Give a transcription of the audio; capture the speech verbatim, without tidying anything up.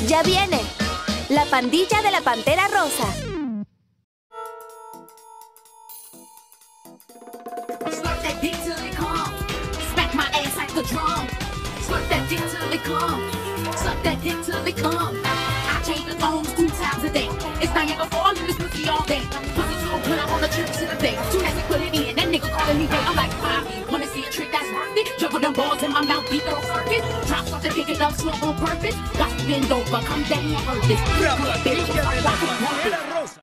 Ya viene. La pandilla de la Pantera Rosa. Slurp that dick till it come. Smack my ass like a drum. Slurp that dick till it come. Suck that dick till it come. I change the tones two times a day. It's Niagara Falls in this pussy all day. Pussy so good, I'm on the trip to the bay. Soon as we put it in, that nigga calling me back. I'm like, wow, wanna see a trick that's worth it? Juggle them balls in my mouth, beat throw circuit. Drop something, pick it up slow on purpose. Watch me bend over, come down on purpose. Good bitch, I'm like, watch me work it.